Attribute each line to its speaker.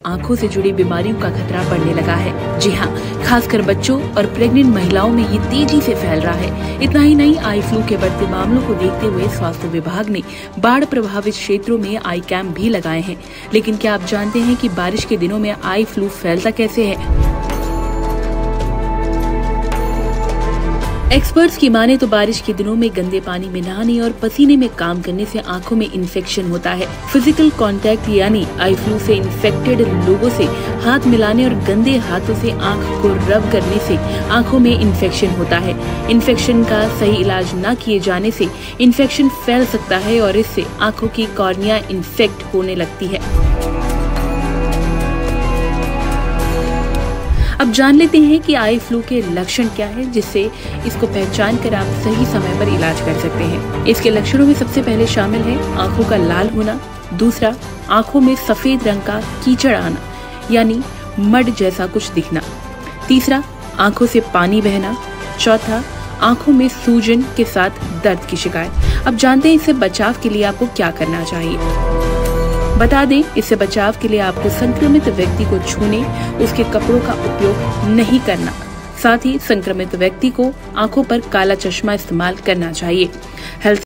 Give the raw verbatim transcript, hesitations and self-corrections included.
Speaker 1: आंखों से जुड़ी बीमारियों का खतरा बढ़ने लगा है। जी हाँ, खासकर बच्चों और प्रेग्नेंट महिलाओं में ये तेजी से फैल रहा है। इतना ही नहीं, आई फ्लू के बढ़ते मामलों को देखते हुए स्वास्थ्य विभाग ने बाढ़ प्रभावित क्षेत्रों में आई कैंप भी लगाए हैं। लेकिन क्या आप जानते हैं कि बारिश के दिनों में आई फ्लू फैलता कैसे है? एक्सपर्ट्स की माने तो बारिश के दिनों में गंदे पानी में नहाने और पसीने में काम करने से आंखों में इन्फेक्शन होता है। फिजिकल कांटेक्ट यानी आई फ्लू से इन्फेक्टेड लोगों से हाथ मिलाने और गंदे हाथों से आंख को रब करने से आंखों में इन्फेक्शन होता है। इन्फेक्शन का सही इलाज न किए जाने से इन्फेक्शन फैल सकता है और इससे आंखों की कॉर्निया इन्फेक्ट होने लगती है। अब जान लेते हैं कि आई फ्लू के लक्षण क्या है, जिससे इसको पहचान कर आप सही समय पर इलाज कर सकते हैं। इसके लक्षणों में सबसे पहले शामिल है आंखों का लाल होना, दूसरा आंखों में सफेद रंग का कीचड़ आना यानी मड जैसा कुछ दिखना, तीसरा आंखों से पानी बहना, चौथा आंखों में सूजन के साथ दर्द की शिकायत। अब जानते हैं इससे बचाव के लिए आपको क्या करना चाहिए। बता दें, इससे बचाव के लिए आपको संक्रमित व्यक्ति को छूने, उसके कपड़ों का उपयोग नहीं करना, साथ ही संक्रमित व्यक्ति को आंखों पर काला चश्मा इस्तेमाल करना चाहिए। हेल्थ